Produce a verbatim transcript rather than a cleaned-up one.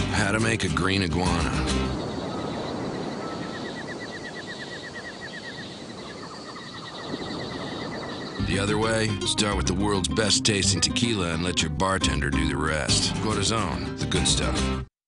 How to make a green iguana. The other way, start with the world's best tasting tequila and let your bartender do the rest. Corazon, the good stuff.